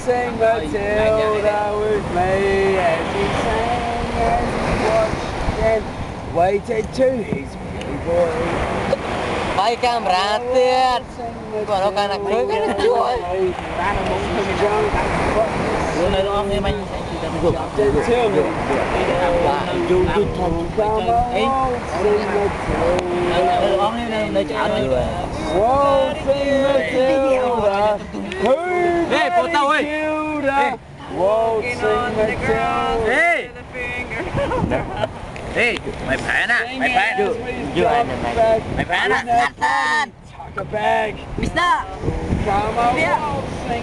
sing Matilda with me as he sang and watched and waited to his pretty boy. Bay camera tiệt. Còn đâu càng là cưới cái nó chuỗi. Bữa nay nó nghe mình gục. Trên thương Dù cứ thân ấy. nó nơi chảo nó vừa. Whoa, sing Matilda. Ê, bộ tàu ơi. Whoa, sing Matilda. Ê. Ê, mày phá nè, mày phá. Chưa anh mày. Mày phá nè. Take a bag. Mister. Come on, sing